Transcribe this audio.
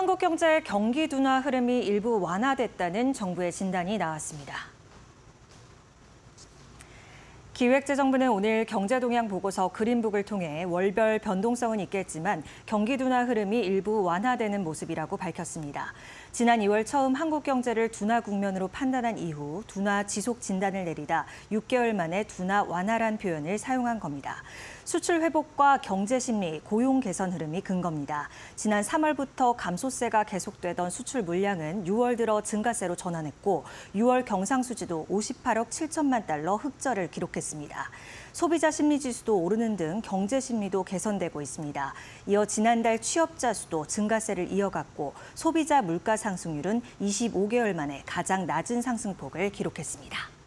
한국 경제의 경기 둔화 흐름이 일부 완화됐다는 정부의 진단이 나왔습니다. 기획재정부는 오늘 경제동향 보고서 그린북을 통해 월별 변동성은 있겠지만 경기 둔화 흐름이 일부 완화되는 모습이라고 밝혔습니다. 지난 2월 처음 한국 경제를 둔화 국면으로 판단한 이후 둔화 지속 진단을 내리다 6개월 만에 둔화 완화란 표현을 사용한 겁니다. 수출 회복과 경제 심리, 고용 개선 흐름이 근거입니다. 지난 3월부터 감소세가 계속되던 수출 물량은 6월 들어 증가세로 전환했고 6월 경상수지도 58억 7천만 달러 흑자를 기록했습니다. 소비자 심리 지수도 오르는 등 경제 심리도 개선되고 있습니다. 이어 지난달 취업자 수도 증가세를 이어갔고 소비자 물가 상승률은 25개월 만에 가장 낮은 상승폭을 기록했습니다.